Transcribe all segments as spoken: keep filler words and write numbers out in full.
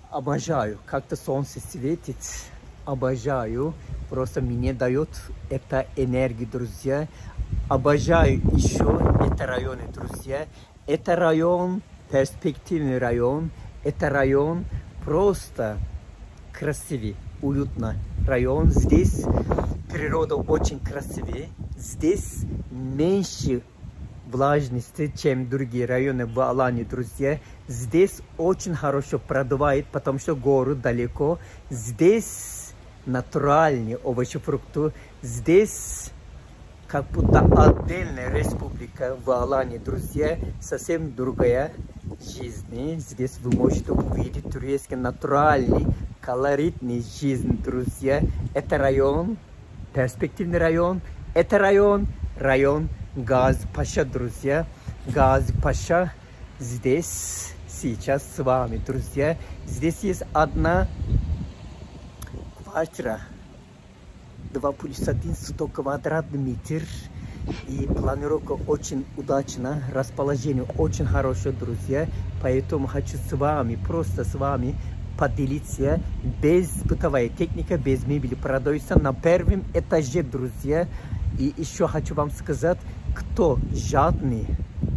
Обожаю, как-то солнце светит, обожаю, просто мне дает это энергию, друзья. Обожаю еще это районы, друзья. Это район, перспективный район, это район просто красивый, уютный район. Здесь природа очень красивая, здесь меньше влажности, чем другие районы в Алании, друзья. Здесь очень хорошо продувает, потому что город далеко. Здесь натуральные овощи, фрукты. Здесь как будто отдельная республика в Алании, друзья. Совсем другая жизнь. Здесь вы можете увидеть турецкий натуральный, колоритный жизнь, друзья. Это район, перспективный район. Это район, район Гази-Паша, друзья. Гази-Паша здесь сейчас с вами, друзья. Здесь есть одна квартира, два плюс один, сто квадратных метров. И планировка очень удачна, расположение очень хорошее, друзья. Поэтому хочу с вами, просто с вами поделиться. Без бытовой техники, без мебели продается на первом этаже, друзья. И еще хочу вам сказать, кто жадный,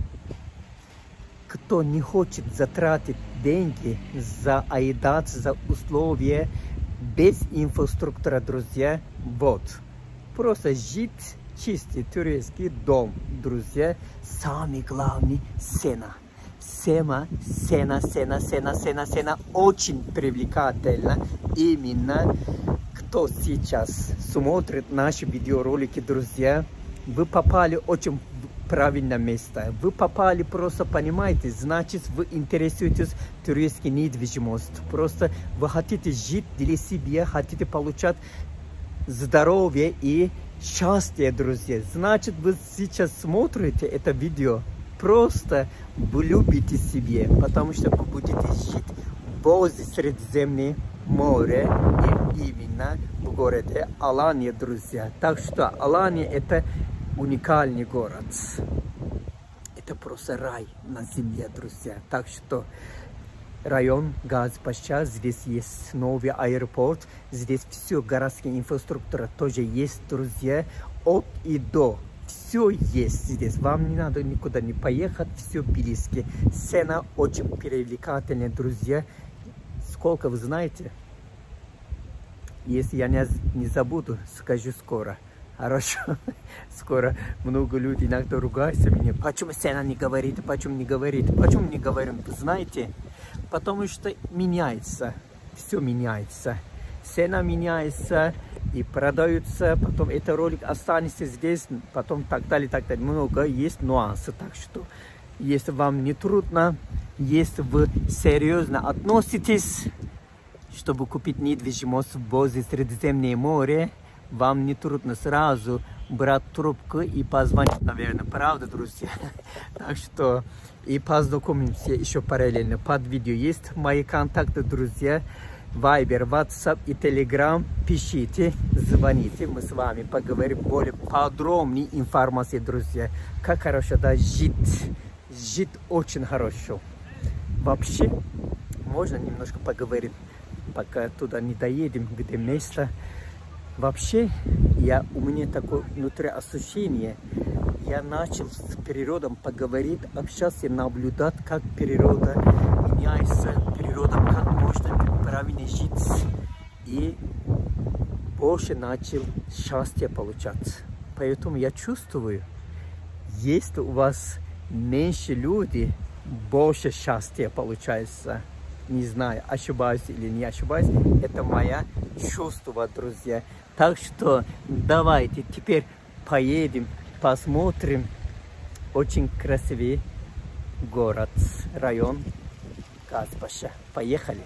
кто не хочет затратить деньги за айдат, за условия, без инфраструктуры, друзья, вот. Просто жить чистый турецкий дом, друзья. Самый главный цена. Сена, сена, сена, сена, сена, сена очень привлекательна. Именно кто сейчас смотрит наши видеоролики, друзья, вы попали очень в правильное место. Вы попали, просто понимаете, значит, вы интересуетесь турецкой недвижимостью. Просто вы хотите жить для себя, хотите получать здоровье и счастье, друзья. Значит, вы сейчас смотрите это видео. Просто вы любите себе, потому что вы будете жить возле Средиземного моря, и именно в городе Алания, друзья. Так что Алания это уникальный город. Это просто рай на земле, друзья. Так что район Гази-Паша, здесь есть новый аэропорт, здесь все, городская инфраструктура тоже есть, друзья, от и до. Все есть здесь, вам не надо никуда не поехать, все близко. Цена очень привлекательная, друзья. Сколько вы знаете? Если я не, не забуду, скажу скоро. Хорошо? Скоро много людей иногда ругаются меня. Почему цена не говорит? Почему не говорит? Почему не говорим? Знаете? Потому что меняется. Все меняется. Цена меняется и продаются. Потом этот ролик останется здесь. Потом так далее, так далее. Много есть нюансов. Так что, если вам не трудно, если вы серьезно относитесь, чтобы купить недвижимость возле Средиземного моря, вам не трудно сразу брать трубку и позвонить, наверное, правда, друзья? Так что и познакомимся еще параллельно. Под видео есть мои контакты, друзья. Вайбер, ватсап и телеграм. Пишите, звоните, мы с вами поговорим более подробной информации, друзья. Как хорошо, да, жить. Жить очень хорошо. Вообще, можно немножко поговорить, пока туда не доедем, где место. Вообще, я, у меня такое внутри ощущение, я начал с природой поговорить, общаться, наблюдать, как природа меняется, природа, как можно правильно жить. И больше начал счастье получать. Поэтому я чувствую, если у вас меньше людей, больше счастья получается. Не знаю, ошибаюсь или не ошибаюсь. Это мое чувство, друзья. Так что давайте теперь поедем, посмотрим. Очень красивый город, район Гази-Паша. Поехали.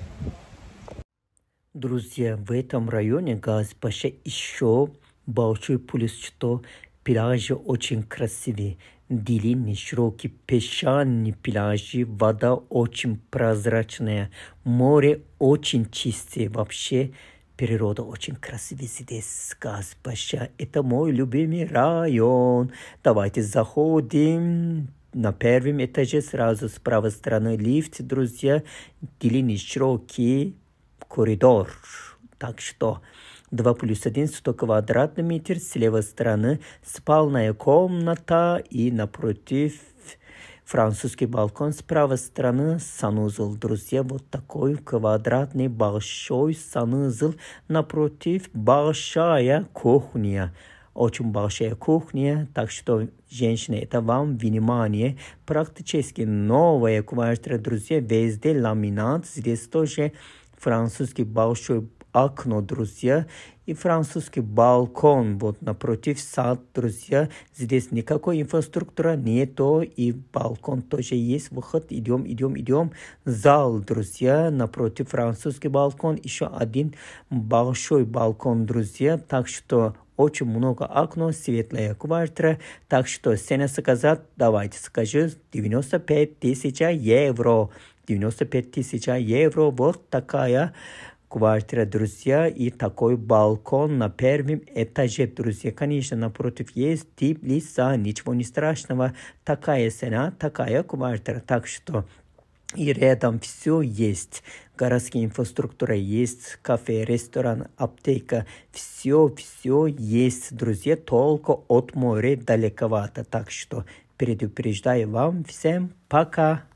Друзья, в этом районе Гази-Паша еще большой плюс, что пляжи очень красивые. Длинные, широкие, песчаные пляжи, вода очень прозрачная, море очень чистое. Вообще, природа очень красивая здесь, Гази-Паша. Это мой любимый район. Давайте заходим, на первом этаже сразу с правой стороны лифт, друзья, длинный широкий коридор. Так что два плюс один, сто квадратных метров, с левой стороны спальная комната и напротив французский балкон, с правой стороны санузел. Друзья, вот такой квадратный большой санузел, напротив большая кухня. Очень большая кухня, так что, женщины, это вам внимание. Практически новая квартира, друзья, везде ламинат. Здесь тоже французский большой окно, друзья, и французский балкон. Вот напротив сад, друзья. Здесь никакой инфраструктуры нету, и балкон тоже есть. Выход, идем, идем, идем. Зал, друзья, напротив французский балкон. Еще один большой балкон, друзья. Так что очень много окон, светлая квартира. Так что цена сказать, давайте скажу, девяносто пять тысяч евро. девяносто пять тысяч евро. Вот такая квартира, друзья, и такой балкон на первом этаже, друзья. Конечно, напротив есть тип лица, ничего не страшного. Такая цена, такая квартира. Так что и рядом все есть. Городская инфраструктура есть, кафе, ресторан, аптека. Все, все есть, друзья, только от моря далековато. Так что предупреждаю вам всем пока.